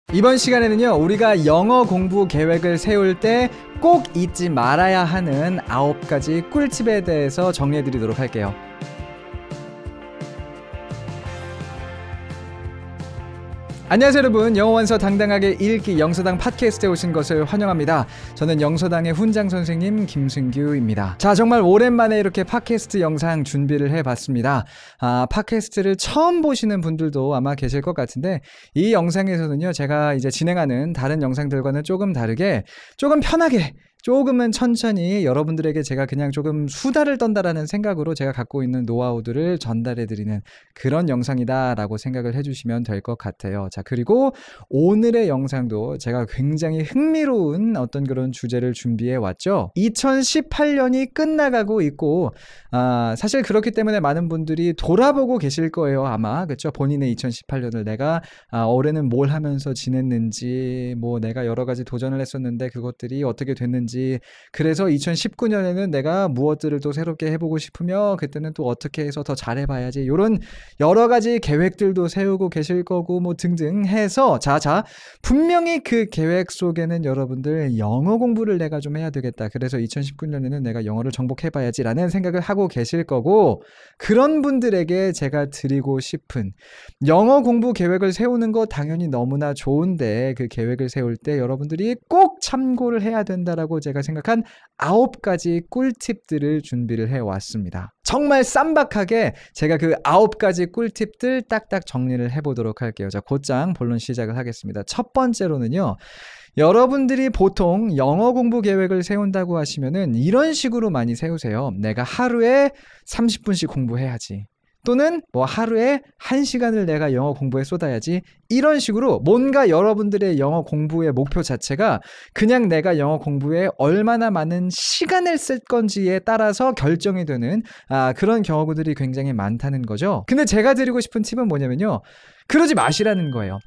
이번 시간에는요, 우리가 영어 공부 계획을 세울 때 꼭 잊지 말아야 하는 9가지 꿀팁에 대해서 정리해 드리도록 할게요. 안녕하세요 여러분, 영어원서 당당하게 읽기 영서당 팟캐스트에 오신 것을 환영합니다. 저는 영서당의 훈장 선생님 김승규입니다. 자, 정말 오랜만에 이렇게 팟캐스트 영상 준비를 해봤습니다. 팟캐스트를 처음 보시는 분들도 아마 계실 것 같은데, 이 영상에서는요, 제가 이제 진행하는 다른 영상들과는 조금 다르게 조금 편하게, 조금은 천천히 여러분들에게 제가 그냥 조금 수다를 떤다라는 생각으로 제가 갖고 있는 노하우들을 전달해드리는 그런 영상이다라고 생각을 해주시면 될 것 같아요. 자, 그리고 오늘의 영상도 제가 굉장히 흥미로운 어떤 그런 주제를 준비해 왔죠. 2018년이 끝나가고 있고, 사실 그렇기 때문에 많은 분들이 돌아보고 계실 거예요, 아마. 그렇죠? 본인의 2018년을 내가 올해는 뭘 하면서 지냈는지, 뭐 내가 여러 가지 도전을 했었는데 그것들이 어떻게 됐는지, 그래서 2019년에는 내가 무엇들을 또 새롭게 해보고 싶으며 그때는 또 어떻게 해서 더 잘해봐야지, 이런 여러 가지 계획들도 세우고 계실 거고 뭐 등등 해서 자 분명히 그 계획 속에는 여러분들 영어 공부를 내가 좀 해야 되겠다, 그래서 2019년에는 내가 영어를 정복해봐야지 라는 생각을 하고 계실 거고, 그런 분들에게 제가 드리고 싶은, 영어 공부 계획을 세우는 거 당연히 너무나 좋은데 그 계획을 세울 때 여러분들이 꼭 참고를 해야 된다라고 제가 생각한 9가지 꿀팁들을 준비를 해왔습니다. 정말 쌈박하게 제가 그 9가지 꿀팁들 딱딱 정리를 해보도록 할게요. 자, 곧장 본론 시작을 하겠습니다. 첫 번째로는요, 여러분들이 보통 영어 공부 계획을 세운다고 하시면은 이런 식으로 많이 세우세요. 내가 하루에 30분씩 공부해야지, 또는 뭐 하루에 1시간을 내가 영어 공부에 쏟아야지, 이런 식으로 뭔가 여러분들의 영어 공부의 목표 자체가 그냥 내가 영어 공부에 얼마나 많은 시간을 쓸 건지에 따라서 결정이 되는 그런 경우들이 굉장히 많다는 거죠. 근데 제가 드리고 싶은 팁은 뭐냐면요, 그러지 마시라는 거예요.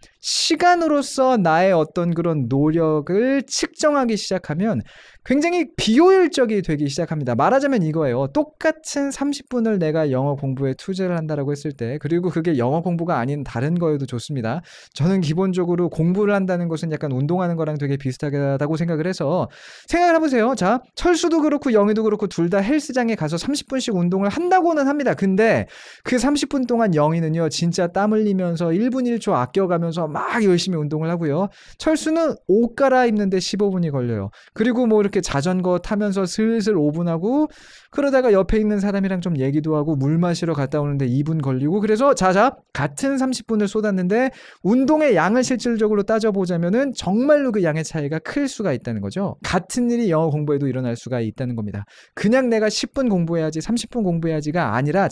시간으로서 나의 어떤 그런 노력을 측정하기 시작하면 굉장히 비효율적이 되기 시작합니다. 말하자면 이거예요. 똑같은 30분을 내가 영어 공부에 투자를 한다라고 했을 때, 그리고 그게 영어 공부가 아닌 다른 거여도 좋습니다. 저는 기본적으로 공부를 한다는 것은 약간 운동하는 거랑 되게 비슷하다고 생각을 해서 생각을 해보세요. 자, 철수도 그렇고 영희도 그렇고 둘 다 헬스장에 가서 30분씩 운동을 한다고는 합니다. 근데 그 30분 동안 영희는요, 진짜 땀 흘리면서 1분 1초 아껴가면서 막 열심히 운동을 하고요. 철수는 옷 갈아입는데 15분이 걸려요. 그리고 뭐 이렇게 자전거 타면서 슬슬 5분 하고, 그러다가 옆에 있는 사람이랑 좀 얘기도 하고 물 마시러 갔다 오는데 2분 걸리고, 그래서 같은 30분을 쏟았는데 운동의 양을 실질적으로 따져보자면은 정말로 그 양의 차이가 클 수가 있다는 거죠. 같은 일이 영어 공부에도 일어날 수가 있다는 겁니다. 그냥 내가 10분 공부해야지 30분 공부해야지가 아니라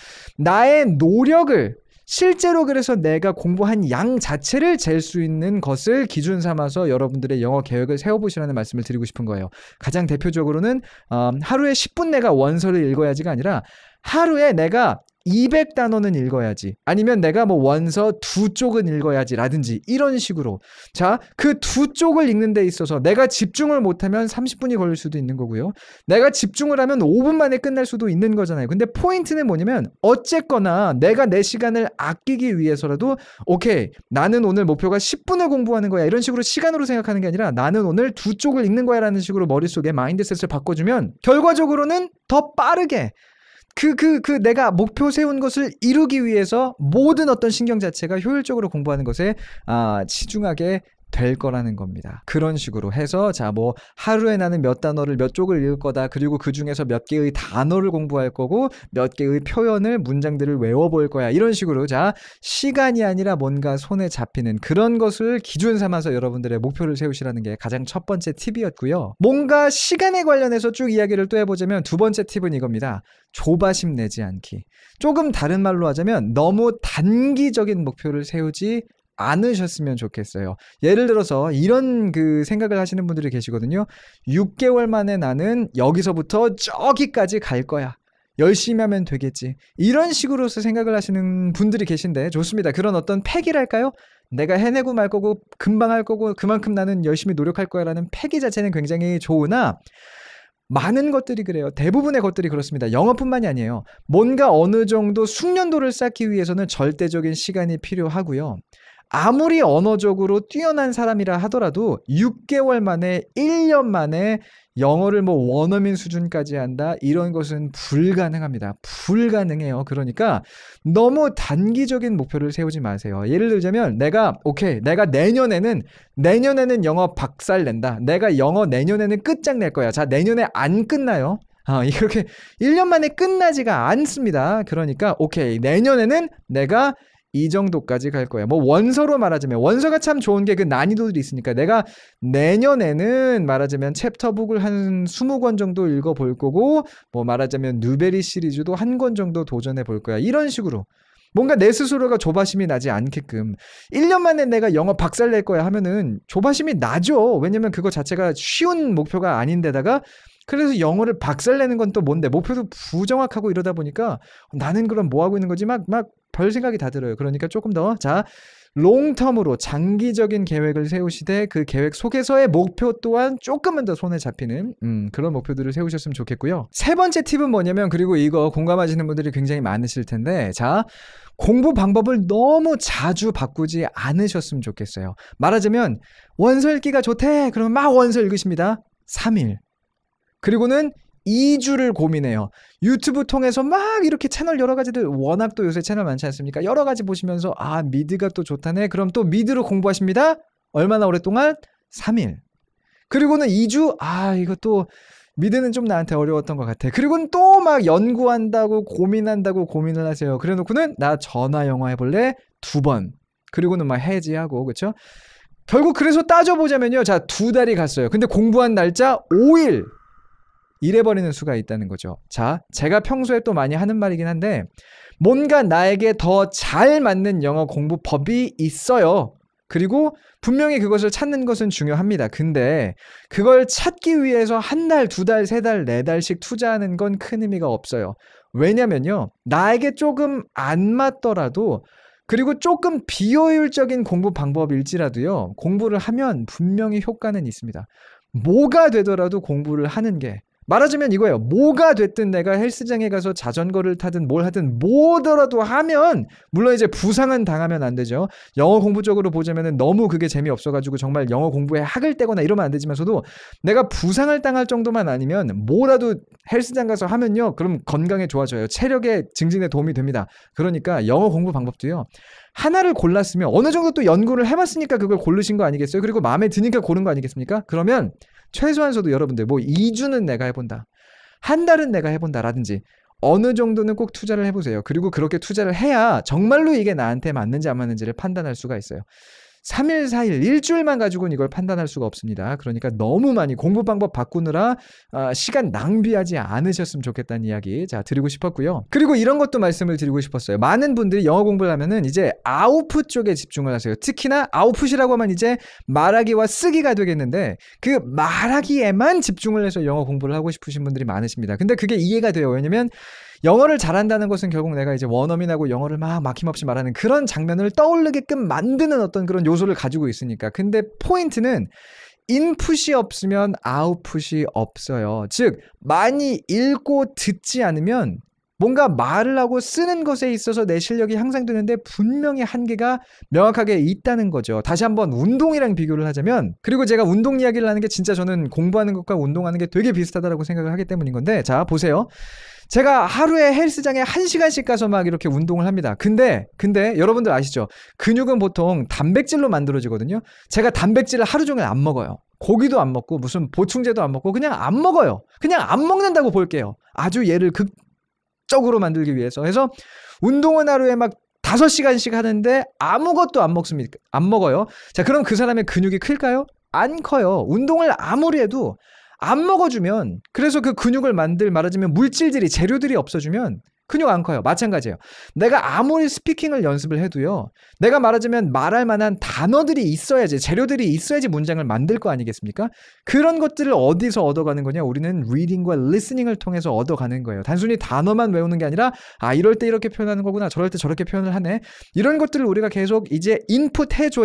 나의 노력을, 실제로 그래서 내가 공부한 양 자체를 잴 수 있는 것을 기준 삼아서 여러분들의 영어 계획을 세워보시라는 말씀을 드리고 싶은 거예요. 가장 대표적으로는 하루에 10분 내가 원서를 읽어야지가 아니라 하루에 내가 200단어는 읽어야지, 아니면 내가 뭐 원서 2쪽은 읽어야지 라든지, 이런 식으로. 자, 그 2쪽을 읽는 데 있어서 내가 집중을 못하면 30분이 걸릴 수도 있는 거고요, 내가 집중을 하면 5분 만에 끝날 수도 있는 거잖아요. 근데 포인트는 뭐냐면, 어쨌거나 내가 내 시간을 아끼기 위해서라도 오케이, 나는 오늘 목표가 10분을 공부하는 거야, 이런 식으로 시간으로 생각하는 게 아니라 나는 오늘 2쪽을 읽는 거야 라는 식으로 머릿속에 마인드셋을 바꿔주면 결과적으로는 더 빠르게 내가 목표 세운 것을 이루기 위해서 모든 어떤 신경 자체가 효율적으로 공부하는 것에 치중하게 될 거라는 겁니다. 그런 식으로 해서 뭐 하루에 나는 몇 단어를 몇 쪽을 읽을 거다, 그리고 그 중에서 몇 개의 단어를 공부할 거고 몇 개의 표현을, 문장들을 외워볼 거야, 이런 식으로 시간이 아니라 뭔가 손에 잡히는 그런 것을 기준 삼아서 여러분들의 목표를 세우시라는 게 가장 첫 번째 팁이었고요. 뭔가 시간에 관련해서 쭉 이야기를 또 해보자면 두 번째 팁은 이겁니다. 조바심 내지 않기. 조금 다른 말로 하자면 너무 단기적인 목표를 세우지 않으셨으면 좋겠어요. 예를 들어서 이런 생각을 하시는 분들이 계시거든요. 6개월 만에 나는 여기서부터 저기까지 갈 거야, 열심히 하면 되겠지, 이런 식으로서 생각을 하시는 분들이 계신데, 좋습니다. 그런 어떤 패기랄까요? 내가 해내고 말 거고 금방 할 거고 그만큼 나는 열심히 노력할 거야 라는 패기 자체는 굉장히 좋으나, 많은 것들이 그래요. 대부분의 것들이 그렇습니다. 영어뿐만이 아니에요. 뭔가 어느 정도 숙련도를 쌓기 위해서는 절대적인 시간이 필요하고요. 아무리 언어적으로 뛰어난 사람이라 하더라도 6개월 만에 1년 만에 영어를 뭐 원어민 수준까지 한다? 이런 것은 불가능합니다. 불가능해요. 그러니까 너무 단기적인 목표를 세우지 마세요. 예를 들자면 내가 내년에는 영어 박살 낸다. 내가 영어 내년에는 끝장낼 거야. 자, 내년에 안 끝나요. 이렇게 1년 만에 끝나지가 않습니다. 그러니까 오케이, 내년에는 내가 이 정도까지 갈 거야. 뭐 원서로 말하자면 원서가 참 좋은 게 그 난이도들이 있으니까 내가 내년에는 말하자면 챕터북을 한 20권 정도 읽어볼 거고 뭐 말하자면 누베리 시리즈도 한 권 정도 도전해 볼 거야. 이런 식으로 뭔가 내 스스로가 조바심이 나지 않게끔 1년 만에 내가 영어 박살 낼 거야 하면은 조바심이 나죠. 왜냐면 그거 자체가 쉬운 목표가 아닌데다가 그래서 영어를 박살내는 건 또 뭔데 목표도 부정확하고 이러다 보니까 나는 그럼 뭐 하고 있는 거지 막 별 생각이 다 들어요. 그러니까 조금 더 롱텀으로 장기적인 계획을 세우시되 그 계획 속에서의 목표 또한 조금은 더 손에 잡히는 그런 목표들을 세우셨으면 좋겠고요. 세 번째 팁은 뭐냐면, 그리고 이거 공감하시는 분들이 굉장히 많으실 텐데, 자, 공부 방법을 너무 자주 바꾸지 않으셨으면 좋겠어요. 말하자면 원서 읽기가 좋대 그러면 막 원서 읽으십니다. 3일. 그리고는 2주를 고민해요. 유튜브 통해서 막 이렇게 채널 여러 가지들, 워낙 또 요새 채널 많지 않습니까? 여러 가지 보시면서 미드가 또 좋다네. 그럼 또 미드로 공부하십니다. 얼마나 오랫동안? 3일. 그리고는 2주, 이거 미드는 좀 나한테 어려웠던 것 같아. 그리고는 또 막 연구한다고 고민한다고 고민을 하세요. 그래 놓고는 나 전화 영어 해볼래? 2번. 그리고는 막 해지하고, 그쵸? 결국 그래서 따져보자면요. 자, 2달이 갔어요. 근데 공부한 날짜 5일. 이래버리는 수가 있다는 거죠. 자, 제가 평소에 또 많이 하는 말이긴 한데, 뭔가 나에게 더 잘 맞는 영어 공부법이 있어요. 그리고 분명히 그것을 찾는 것은 중요합니다. 근데 그걸 찾기 위해서 1달, 2달, 3달, 4달씩 투자하는 건 큰 의미가 없어요. 왜냐면요, 나에게 조금 안 맞더라도, 그리고 조금 비효율적인 공부 방법일지라도요, 공부를 하면 분명히 효과는 있습니다. 뭐가 되더라도 공부를 하는 게, 말하자면 이거예요. 뭐가 됐든 내가 헬스장에 가서 자전거를 타든 뭘 하든 뭐더라도 하면, 물론 이제 부상은 당하면 안 되죠. 영어 공부 쪽으로 보자면 너무 그게 재미없어가지고 정말 영어 공부에 학을 떼거나 이러면 안 되지만서도 내가 부상을 당할 정도만 아니면 뭐라도 헬스장 가서 하면요, 그럼 건강에 좋아져요. 체력의 증진에 도움이 됩니다. 그러니까 영어 공부 방법도요, 하나를 골랐으면 어느 정도 또 연구를 해봤으니까 그걸 고르신 거 아니겠어요? 그리고 마음에 드니까 고른 거 아니겠습니까? 그러면 최소한서도 여러분들 2주는 내가 해본다, 1달은 내가 해본다 라든지 어느 정도는 꼭 투자를 해보세요. 그리고 그렇게 투자를 해야 정말로 이게 나한테 맞는지 안 맞는지를 판단할 수가 있어요. 3일, 4일, 일주일만 가지고는 이걸 판단할 수가 없습니다. 그러니까 너무 많이 공부 방법 바꾸느라 시간 낭비하지 않으셨으면 좋겠다는 이야기 드리고 싶었고요. 그리고 이런 것도 말씀을 드리고 싶었어요. 많은 분들이 영어 공부를 하면은 이제 아웃풋 쪽에 집중을 하세요. 특히나 아웃풋이라고 하면 이제 말하기와 쓰기가 되겠는데, 그 말하기에만 집중을 해서 영어 공부를 하고 싶으신 분들이 많으십니다. 근데 그게 이해가 돼요. 왜냐면 영어를 잘한다는 것은 결국 내가 이제 원어민하고 영어를 막 막힘없이 말하는 그런 장면을 떠올리게끔 만드는 어떤 그런 요소를 가지고 있으니까. 근데 포인트는 인풋이 없으면 아웃풋이 없어요. 즉, 많이 읽고 듣지 않으면 뭔가 말을 하고 쓰는 것에 있어서 내 실력이 향상되는데 분명히 한계가 명확하게 있다는 거죠. 다시 한번 운동이랑 비교를 하자면, 그리고 제가 운동 이야기를 하는 게 진짜 저는 공부하는 것과 운동하는 게 되게 비슷하다고 생각을 하기 때문인 건데, 자, 보세요. 제가 하루에 헬스장에 1시간씩 가서 막 이렇게 운동을 합니다. 근데 여러분들 아시죠? 근육은 보통 단백질로 만들어지거든요. 제가 단백질을 하루 종일 안 먹어요. 고기도 안 먹고 무슨 보충제도 안 먹고 그냥 안 먹어요. 그냥 안 먹는다고 볼게요. 아주 얘를 극적으로 만들기 위해서. 그래서 운동은 하루에 막 5시간씩 하는데 아무것도 안 먹어요. 자, 그럼 그 사람의 근육이 클까요? 안 커요. 운동을 아무리 해도 안 먹어주면, 그래서 그 근육을 말하자면 물질들이, 재료들이 없어지면 근육 안 커요. 마찬가지예요. 내가 아무리 스피킹을 연습을 해도요, 내가 말하자면 말할 만한 단어들이 있어야지, 재료들이 있어야지 문장을 만들 거 아니겠습니까? 그런 것들을 어디서 얻어가는 거냐? 우리는 리딩과 리스닝을 통해서 얻어가는 거예요. 단순히 단어만 외우는 게 아니라 이럴 때 이렇게 표현하는 거구나, 저럴 때 저렇게 표현을 하네, 이런 것들을 우리가 계속 이제 인풋 해줘야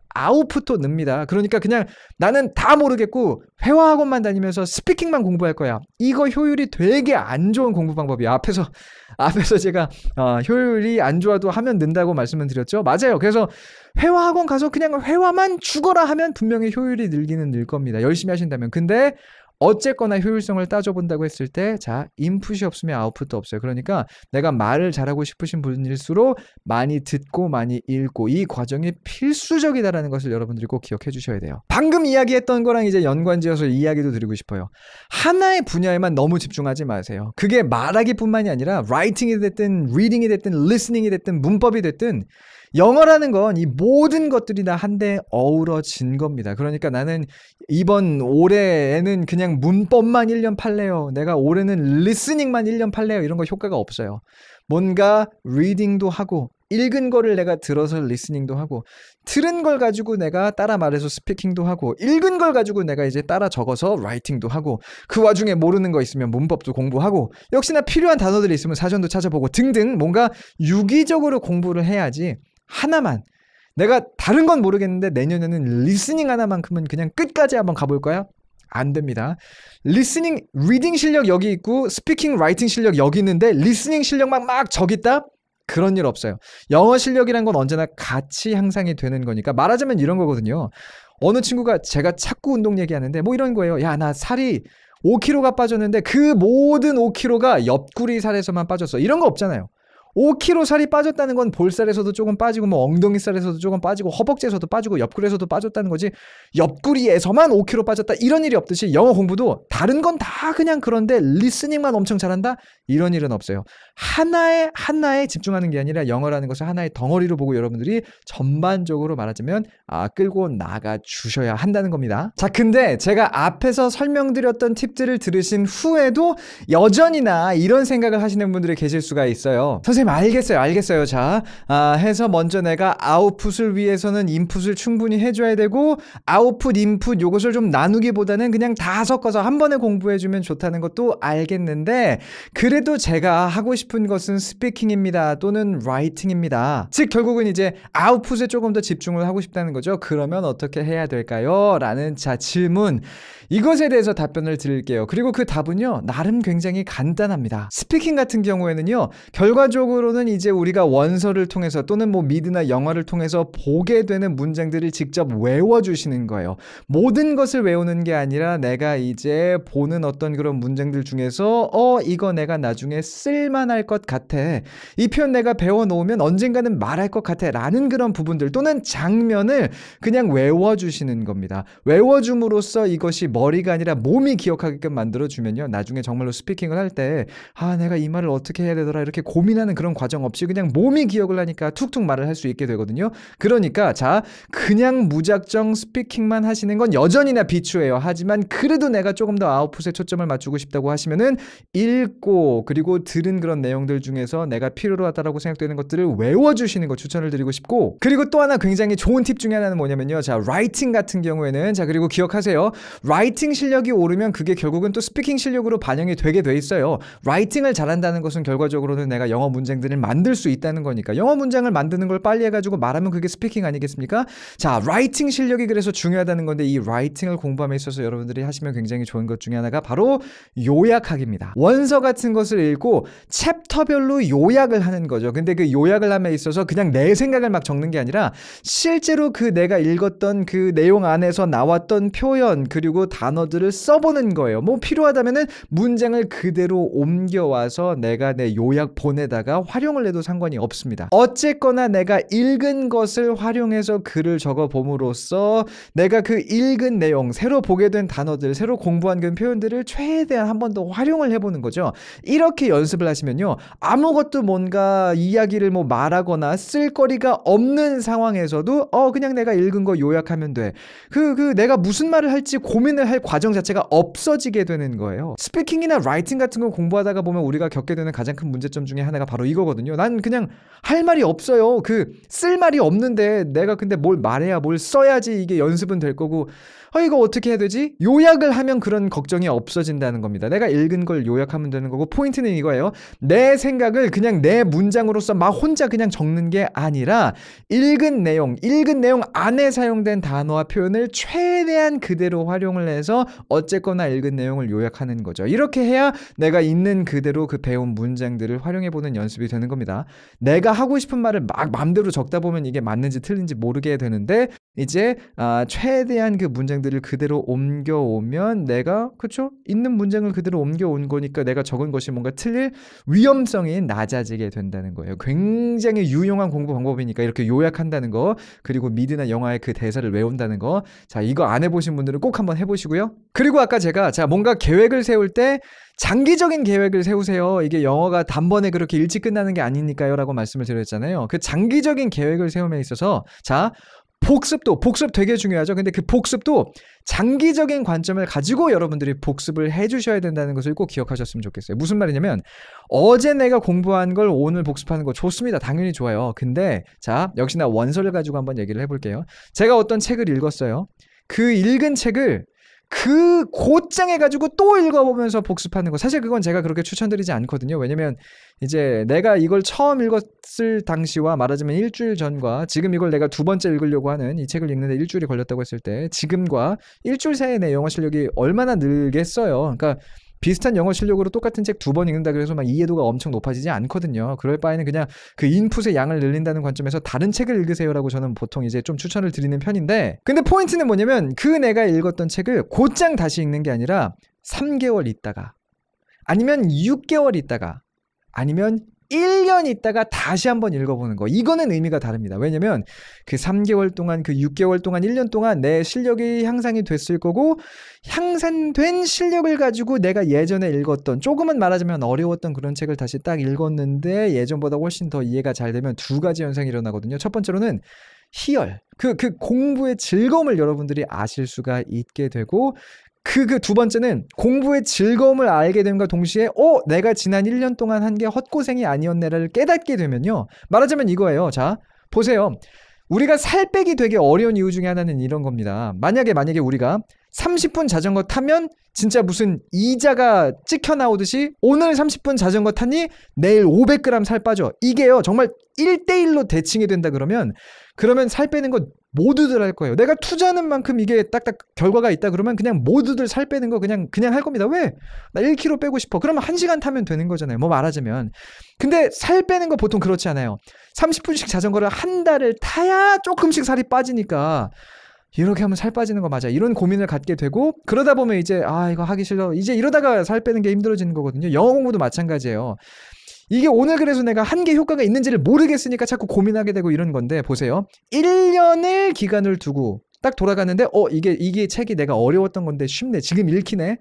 아웃풋도 늡니다. 그러니까 그냥 나는 다 모르겠고 회화학원만 다니면서 스피킹만 공부할 거야. 이거 효율이 되게 안 좋은 공부 방법이야. 앞에서 제가 효율이 안 좋아도 하면 는다고 말씀을 드렸죠. 맞아요. 그래서 회화학원 가서 그냥 회화만 죽어라 하면 분명히 효율이 늘기는 늘 겁니다. 열심히 하신다면. 근데 어쨌거나 효율성을 따져본다고 했을 때 인풋이 없으면 아웃풋도 없어요. 그러니까 내가 말을 잘하고 싶으신 분일수록 많이 듣고 많이 읽고 이 과정이 필수적이다라는 것을 여러분들이 꼭 기억해 주셔야 돼요. 방금 이야기했던 거랑 이제 연관지어서 이야기도 드리고 싶어요. 하나의 분야에만 너무 집중하지 마세요. 그게 말하기뿐만이 아니라 라이팅이 됐든 리딩이 됐든 리스닝이 됐든 문법이 됐든 영어라는 건 이 모든 것들이 다 한데 어우러진 겁니다. 그러니까 나는 이번 올해에는 그냥 문법만 1년 팔래요. 내가 올해는 리스닝만 1년 팔래요. 이런 거 효과가 없어요. 뭔가 리딩도 하고 읽은 거를 내가 들어서 리스닝도 하고 들은 걸 가지고 내가 따라 말해서 스피킹도 하고 읽은 걸 가지고 내가 이제 따라 적어서 라이팅도 하고 그 와중에 모르는 거 있으면 문법도 공부하고 역시나 필요한 단어들이 있으면 사전도 찾아보고 등등 뭔가 유기적으로 공부를 해야지 하나만 내가 다른 건 모르겠는데 내년에는 리스닝 하나만큼은 그냥 끝까지 한번 가볼까요? 안 됩니다. 리스닝, 리딩 실력 여기 있고 스피킹, 라이팅 실력 여기 있는데 리스닝 실력만 막 저기 있다? 그런 일 없어요. 영어 실력이란 건 언제나 같이 향상이 되는 거니까 말하자면 이런 거거든요. 어느 친구가 제가 자꾸 운동 얘기하는데 뭐 이런 거예요. 야, 나 살이 5kg가 빠졌는데 그 모든 5kg가 옆구리 살에서만 빠졌어. 이런 거 없잖아요. 5kg 살이 빠졌다는 건 볼살에서도 조금 빠지고 뭐 엉덩이살에서도 조금 빠지고 허벅지에서도 빠지고 옆구리에서도 빠졌다는 거지 옆구리에서만 5kg 빠졌다 이런 일이 없듯이 영어 공부도 다른 건 다 그냥 그런데 리스닝만 엄청 잘한다? 이런 일은 없어요. 하나에 집중하는 게 아니라 영어라는 것을 하나의 덩어리로 보고 여러분들이 전반적으로 말하자면 끌고 나가 주셔야 한다는 겁니다. 자, 근데 제가 앞에서 설명드렸던 팁들을 들으신 후에도 여전히나 이런 생각을 하시는 분들이 계실 수가 있어요. 선생님 알겠어요. 자, 해서 먼저 내가 아웃풋을 위해서는 인풋을 충분히 해줘야 되고 아웃풋, 인풋 요것을 좀 나누기보다는 그냥 다 섞어서 한 번에 공부해주면 좋다는 것도 알겠는데 그래도 제가 하고 싶은 것은 스피킹입니다. 또는 라이팅입니다. 즉 결국은 이제 아웃풋에 조금 더 집중을 하고 싶다는 거죠. 그러면 어떻게 해야 될까요? 라는 질문 이것에 대해서 답변을 드릴게요. 그리고 그 답은요 나름 굉장히 간단합니다. 스피킹 같은 경우에는요 결과적으로는 이제 우리가 원서를 통해서 또는 뭐 미드나 영화를 통해서 보게 되는 문장들을 직접 외워주시는 거예요. 모든 것을 외우는 게 아니라 내가 이제 보는 어떤 그런 문장들 중에서 이거 내가 나중에 쓸만할 것 같아. 이 표현 내가 배워놓으면 언젠가는 말할 것 같아 라는 그런 부분들 또는 장면을 그냥 외워주시는 겁니다. 외워줌으로써 이것이 머리가 아니라 몸이 기억하게끔 만들어주면요 나중에 정말로 스피킹을 할 때 내가 이 말을 어떻게 해야 되더라 이렇게 고민하는 그런 과정 없이 그냥 몸이 기억을 하니까 툭툭 말을 할 수 있게 되거든요. 그러니까 그냥 무작정 스피킹만 하시는 건 여전히나 비추해요. 하지만 그래도 내가 조금 더 아웃풋에 초점을 맞추고 싶다고 하시면은 읽고 그리고 들은 그런 내용들 중에서 내가 필요로 하다라고 생각되는 것들을 외워주시는 거 추천을 드리고 싶고 그리고 또 하나 굉장히 좋은 팁 중에 하나는 뭐냐면요. 라이팅 같은 경우에는 그리고 기억하세요. 라이팅 실력이 오르면 그게 결국은 또 스피킹 실력으로 반영이 되게 돼 있어요. 라이팅을 잘한다는 것은 결과적으로는 내가 영어 문장들을 만들 수 있다는 거니까 영어 문장을 만드는 걸 빨리 해가지고 말하면 그게 스피킹 아니겠습니까? 라이팅 실력이 그래서 중요하다는 건데 이 라이팅을 공부함에 있어서 여러분들이 하시면 굉장히 좋은 것 중에 하나가 바로 요약하기입니다. 원서 같은 것을 읽고 챕터별로 요약을 하는 거죠. 근데 그 요약을 함에 있어서 그냥 내 생각을 막 적는 게 아니라 실제로 그 내가 읽었던 그 내용 안에서 나왔던 표현 그리고 단어들을 써보는 거예요. 뭐 필요하다면은 문장을 그대로 옮겨와서 내가 내 요약본에다가 활용을 해도 상관이 없습니다. 어쨌거나 내가 읽은 것을 활용해서 글을 적어봄으로써 내가 그 읽은 내용, 새로 보게 된 단어들, 새로 공부한 그 표현들을 최대한 한 번 더 활용을 해보는 거죠. 이렇게 연습을 하시면요. 아무것도 뭔가 이야기를 뭐 말하거나 쓸 거리가 없는 상황에서도 그냥 내가 읽은 거 요약하면 돼. 내가 무슨 말을 할지 고민을 할 과정 자체가 없어지게 되는 거예요. 스피킹이나 라이팅 같은 거 공부하다가 보면 우리가 겪게 되는 가장 큰 문제점 중에 하나가 바로 이거거든요. 난 그냥 할 말이 없어요. 쓸 말이 없는데 내가 근데 뭘 말해야 뭘 써야지 이게 연습은 될 거고 이거 어떻게 해야 되지? 요약을 하면 그런 걱정이 없어진다는 겁니다. 내가 읽은 걸 요약하면 되는 거고 포인트는 이거예요. 내 생각을 그냥 내 문장으로서 막 혼자 그냥 적는 게 아니라 읽은 내용 안에 사용된 단어와 표현을 최대한 그대로 활용을 해서 어쨌거나 읽은 내용을 요약하는 거죠. 이렇게 해야 내가 있는 그대로 그 배운 문장들을 활용해보는 연습이 되는 겁니다. 내가 하고 싶은 말을 막 마음대로 적다 보면 이게 맞는지 틀린지 모르게 되는데 이제 최대한 그 문장들을 그대로 옮겨오면 내가 그쵸? 있는 문장을 그대로 옮겨온 거니까 내가 적은 것이 뭔가 틀릴 위험성이 낮아지게 된다는 거예요. 굉장히 유용한 공부 방법이니까 이렇게 요약한다는 거 그리고 미드나 영화의 그 대사를 외운다는 거 자 이거 안 해보신 분들은 꼭 한번 해보시고요. 그리고 아까 제가 뭔가 계획을 세울 때 장기적인 계획을 세우세요. 이게 영어가 단번에 그렇게 일찍 끝나는 게 아니니까요 라고 말씀을 드렸잖아요. 그 장기적인 계획을 세움에 있어서 복습 되게 중요하죠. 근데 그 복습도 장기적인 관점을 가지고 여러분들이 복습을 해주셔야 된다는 것을 꼭 기억하셨으면 좋겠어요. 무슨 말이냐면 어제 내가 공부한 걸 오늘 복습하는 거 좋습니다. 당연히 좋아요. 근데 역시나 원서를 가지고 한번 얘기를 해볼게요. 제가 어떤 책을 읽었어요. 그 읽은 책을 그 곧장 해가지고 또 읽어보면서 복습하는 거 사실 그건 제가 그렇게 추천드리지 않거든요. 왜냐면 이제 내가 이걸 처음 읽었을 당시와 말하자면 일주일 전과 지금 이걸 내가 두 번째 읽으려고 하는 이 책을 읽는데 일주일이 걸렸다고 했을 때 지금과 일주일 사이에 내 영어 실력이 얼마나 늘겠어요. 그러니까 비슷한 영어 실력으로 똑같은 책 두 번 읽는다 그래서 막 이해도가 엄청 높아지지 않거든요. 그럴 바에는 그냥 그 인풋의 양을 늘린다는 관점에서 다른 책을 읽으세요라고 저는 보통 이제 좀 추천을 드리는 편인데 근데 포인트는 뭐냐면 그 내가 읽었던 책을 곧장 다시 읽는 게 아니라 3개월 있다가 아니면 6개월 있다가 아니면 1년 있다가 다시 한번 읽어보는 거 이거는 의미가 다릅니다. 왜냐면 그 3개월 동안 그 6개월 동안 1년 동안 내 실력이 향상이 됐을 거고 향상된 실력을 가지고 내가 예전에 읽었던 조금은 말하자면 어려웠던 그런 책을 다시 딱 읽었는데 예전보다 훨씬 더 이해가 잘 되면 두 가지 현상이 일어나거든요. 첫 번째로는 희열 그 공부의 즐거움을 여러분들이 아실 수가 있게 되고 그 두 번째는 공부의 즐거움을 알게 됨과 동시에 내가 지난 1년 동안 한 게 헛고생이 아니었네를 깨닫게 되면요. 말하자면 이거예요. 보세요. 우리가 살 빼기 되게 어려운 이유 중에 하나는 이런 겁니다. 만약에 우리가 30분 자전거 타면 진짜 무슨 이자가 찍혀 나오듯이 오늘 30분 자전거 탔니? 내일 500g 살 빠져. 이게요. 정말 1대1로 대칭이 된다 그러면 살 빼는 거 모두들 할 거예요. 내가 투자하는 만큼 이게 딱딱 결과가 있다 그러면 그냥 모두들 살 빼는 거 그냥 할 겁니다. 왜? 나 1kg 빼고 싶어. 그러면 1시간 타면 되는 거잖아요. 뭐 말하자면. 근데 살 빼는 거 보통 그렇지 않아요. 30분씩 자전거를 한 달을 타야 조금씩 살이 빠지니까 이렇게 하면 살 빠지는 거 맞아. 이런 고민을 갖게 되고 그러다 보면 이제 이거 하기 싫어. 이제 이러다가 살 빼는 게 힘들어지는 거거든요. 영어 공부도 마찬가지예요. 이게 오늘 그래서 내가 한 게 효과가 있는지를 모르겠으니까 자꾸 고민하게 되고 이런 건데 보세요. 1년을 기간을 두고 딱 돌아갔는데 이게 책이 내가 어려웠던 건데 쉽네. 지금 읽히네.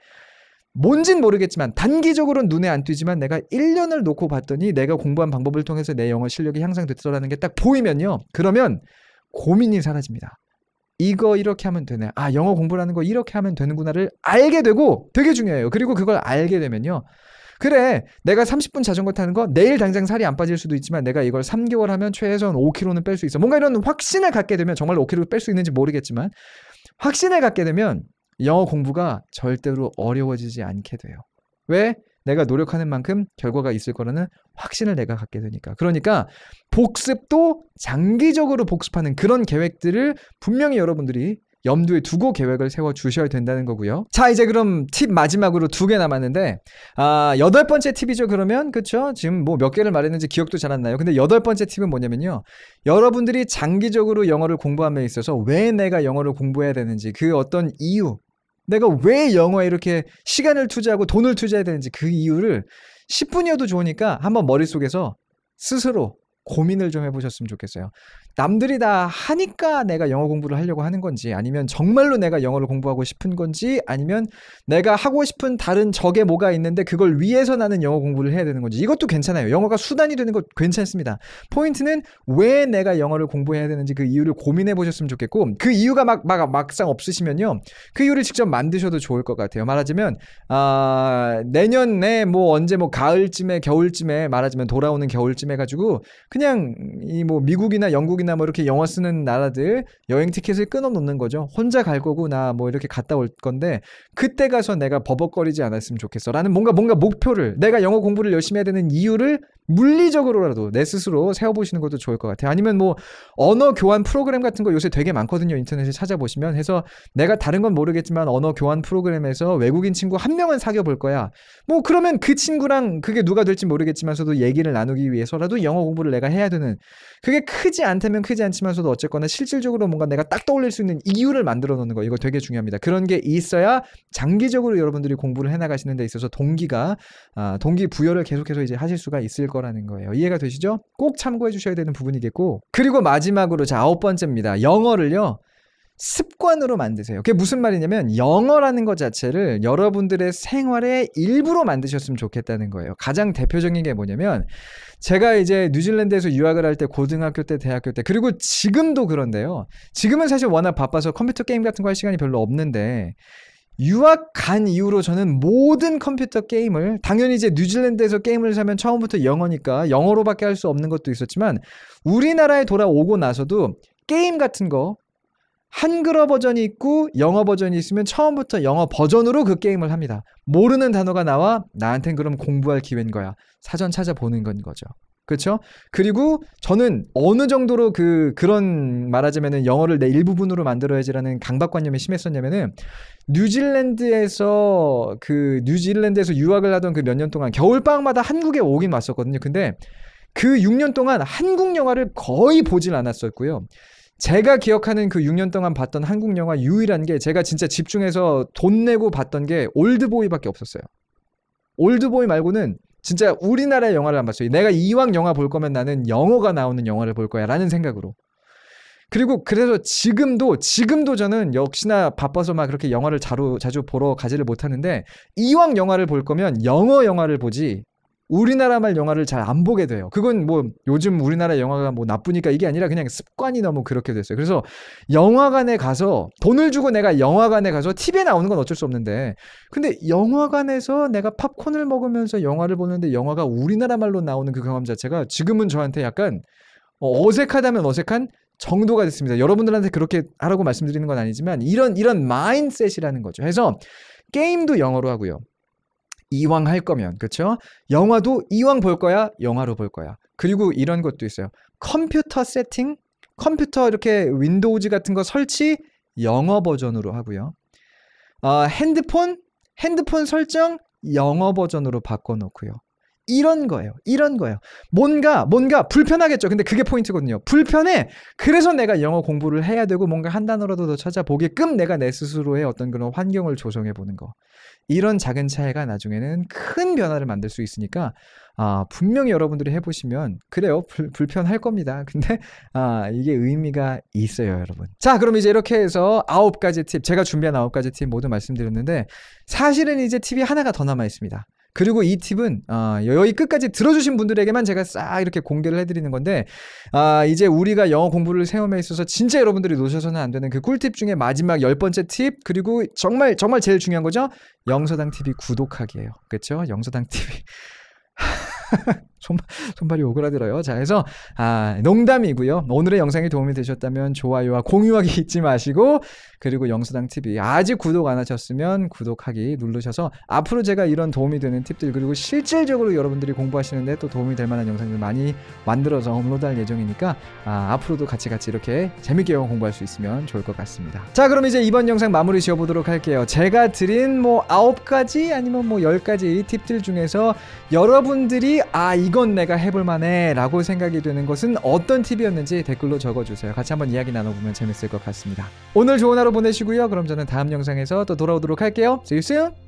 뭔진 모르겠지만 단기적으로는 눈에 안 띄지만 내가 1년을 놓고 봤더니 내가 공부한 방법을 통해서 내 영어 실력이 향상됐더라는 게 딱 보이면요. 그러면 고민이 사라집니다. 이거 이렇게 하면 되네. 영어 공부라는 거 이렇게 하면 되는구나를 알게 되고 되게 중요해요. 그리고 그걸 알게 되면요. 그래 내가 30분 자전거 타는 거 내일 당장 살이 안 빠질 수도 있지만 내가 이걸 3개월 하면 최소한 5kg는 뺄 수 있어. 뭔가 이런 확신을 갖게 되면 정말 5kg 뺄 수 있는지 모르겠지만 확신을 갖게 되면 영어 공부가 절대로 어려워지지 않게 돼요. 왜? 내가 노력하는 만큼 결과가 있을 거라는 확신을 내가 갖게 되니까. 그러니까 복습도 장기적으로 복습하는 그런 계획들을 분명히 여러분들이 염두에 두고 계획을 세워 주셔야 된다는 거고요. 자, 이제 그럼 팁 마지막으로 2개 남았는데 8번째 팁이죠. 그러면 그쵸? 지금 뭐 몇 개를 말했는지 기억도 잘 안 나요. 근데 8번째 팁은 뭐냐면요. 여러분들이 장기적으로 영어를 공부함에 있어서 왜 내가 영어를 공부해야 되는지 그 어떤 이유 내가 왜 영어에 이렇게 시간을 투자하고 돈을 투자해야 되는지 그 이유를 10분이어도 좋으니까 한번 머릿속에서 스스로 고민을 좀 해보셨으면 좋겠어요. 남들이 다 하니까 내가 영어 공부를 하려고 하는 건지, 아니면 정말로 내가 영어를 공부하고 싶은 건지, 아니면 내가 하고 싶은 다른 적에 뭐가 있는데 그걸 위해서 나는 영어 공부를 해야 되는 건지. 이것도 괜찮아요. 영어가 수단이 되는 것 괜찮습니다. 포인트는 왜 내가 영어를 공부해야 되는지 그 이유를 고민해 보셨으면 좋겠고, 그 이유가 막상 없으시면요, 그 이유를 직접 만드셔도 좋을 것 같아요. 말하자면 내년에 뭐 언제 뭐 가을쯤에 겨울쯤에 말하자면 돌아오는 겨울쯤 해가지고 그냥 이 뭐 미국이나 영국이나 뭐 이렇게 영어 쓰는 나라들 여행 티켓을 끊어 놓는 거죠. 혼자 갈 거고 나 뭐 이렇게 갔다 올 건데 그때 가서 내가 버벅거리지 않았으면 좋겠어 라는 뭔가 목표를, 내가 영어 공부를 열심히 해야 되는 이유를 물리적으로라도 내 스스로 세워보시는 것도 좋을 것 같아요. 아니면 뭐 언어 교환 프로그램 같은 거 요새 되게 많거든요. 인터넷에 찾아보시면. 해서 내가 다른 건 모르겠지만 언어 교환 프로그램에서 외국인 친구 한 명은 사귀어 볼 거야. 뭐 그러면 그 친구랑 그게 누가 될지 모르겠지만서도 얘기를 나누기 위해서라도 영어 공부를 내가 해야 되는, 그게 크지 않다면 크지 않지만서도 어쨌거나 실질적으로 뭔가 내가 딱 떠올릴 수 있는 이유를 만들어 놓는 거, 이거 되게 중요합니다. 그런 게 있어야 장기적으로 여러분들이 공부를 해나가시는 데 있어서 동기부여를 계속해서 이제 하실 수가 있을 거라는 거예요. 이해가 되시죠? 꼭 참고해 주셔야 되는 부분이겠고, 그리고 마지막으로 자 9번째입니다. 영어를요 습관으로 만드세요. 그게 무슨 말이냐면 영어라는 것 자체를 여러분들의 생활의 일부로 만드셨으면 좋겠다는 거예요. 가장 대표적인 게 뭐냐면, 제가 이제 뉴질랜드에서 유학을 할 때 고등학교 때 대학교 때 그리고 지금도 그런데요, 지금은 사실 워낙 바빠서 컴퓨터 게임 같은 거 할 시간이 별로 없는데, 유학 간 이후로 저는 모든 컴퓨터 게임을, 당연히 이제 뉴질랜드에서 게임을 사면 처음부터 영어니까 영어로밖에 할 수 없는 것도 있었지만, 우리나라에 돌아오고 나서도 게임 같은 거 한글어 버전이 있고 영어 버전이 있으면 처음부터 영어 버전으로 그 게임을 합니다. 모르는 단어가 나와 나한텐 그럼 공부할 기회인 거야. 사전 찾아보는 건 거죠. 그렇죠? 그리고 저는 어느 정도로 그런 말하자면은 영어를 내 일부분으로 만들어야지라는 강박관념이 심했었냐면은, 뉴질랜드에서 유학을 하던 그 몇 년 동안 겨울방학마다 한국에 오긴 왔었거든요. 근데 그 6년 동안 한국 영화를 거의 보질 않았었고요. 제가 기억하는 그 6년 동안 봤던 한국 영화 유일한 게, 제가 진짜 집중해서 돈 내고 봤던 게 올드보이밖에 없었어요. 올드보이 말고는 진짜 우리나라의 영화를 안 봤어요. 내가 이왕 영화 볼 거면 나는 영어가 나오는 영화를 볼 거야 라는 생각으로. 그리고 그래서 지금도 저는 역시나 바빠서 막 그렇게 영화를 자주 보러 가지를 못하는데, 이왕 영화를 볼 거면 영어 영화를 보지 우리나라 말 영화를 잘 안 보게 돼요. 그건 뭐 요즘 우리나라 영화가 뭐 나쁘니까 이게 아니라 그냥 습관이 너무 그렇게 됐어요. 그래서 영화관에 가서 돈을 주고 내가 영화관에 가서 TV에 나오는 건 어쩔 수 없는데, 근데 영화관에서 내가 팝콘을 먹으면서 영화를 보는데 영화가 우리나라 말로 나오는 그 경험 자체가 지금은 저한테 약간 어색하다면 어색한 정도가 됐습니다. 여러분들한테 그렇게 하라고 말씀드리는 건 아니지만 이런 마인드셋이라는 거죠. 해서 게임도 영어로 하고요. 이왕 할 거면, 그렇죠? 영화도 이왕 볼 거야 영화로 볼 거야. 그리고 이런 것도 있어요. 컴퓨터 세팅, 컴퓨터 이렇게 윈도우즈 같은 거 설치 영어 버전으로 하고요. 핸드폰 설정 영어 버전으로 바꿔놓고요. 이런 거예요. 뭔가 불편하겠죠. 근데 그게 포인트거든요. 불편해. 그래서 내가 영어 공부를 해야 되고 뭔가 한 단어라도 더 찾아보게끔 내가 내 스스로의 어떤 그런 환경을 조성해 보는 거. 이런 작은 차이가 나중에는 큰 변화를 만들 수 있으니까 분명히 여러분들이 해보시면 그래요. 불편할 겁니다. 근데 이게 의미가 있어요, 여러분. 자, 그럼 이제 이렇게 해서 9가지 팁, 제가 준비한 9가지 팁 모두 말씀드렸는데, 사실은 이제 팁이 하나가 더 남아 있습니다. 그리고 이 팁은 여기 끝까지 들어주신 분들에게만 제가 싹 이렇게 공개를 해드리는 건데, 이제 우리가 영어 공부를 세움에 있어서 진짜 여러분들이 놓쳐서는 안 되는 그 꿀팁 중에 마지막 10번째 팁, 그리고 정말 제일 중요한 거죠. 영서당 TV 구독하기예요. 그렇죠? 영서당 TV 손발이 오그라들어요. 자, 그래서 농담이고요. 오늘의 영상이 도움이 되셨다면 좋아요와 공유하기 잊지 마시고, 그리고 영서당 TV 아직 구독 안 하셨으면 구독하기 누르셔서 앞으로 제가 이런 도움이 되는 팁들, 그리고 실질적으로 여러분들이 공부하시는데 또 도움이 될 만한 영상들 많이 만들어서 업로드할 예정이니까 앞으로도 같이 이렇게 재밌게 영어 공부할 수 있으면 좋을 것 같습니다. 자, 그럼 이제 이번 영상 마무리 지어보도록 할게요. 제가 드린 9가지 아니면 10가지 팁들 중에서 여러분들이 이건 내가 해볼 만해 라고 생각이 되는 것은 어떤 팁이었는지 댓글로 적어주세요. 같이 한번 이야기 나눠보면 재밌을 것 같습니다. 오늘 좋은 하루 보내시고요. 그럼 저는 다음 영상에서 또 돌아오도록 할게요. See you soon!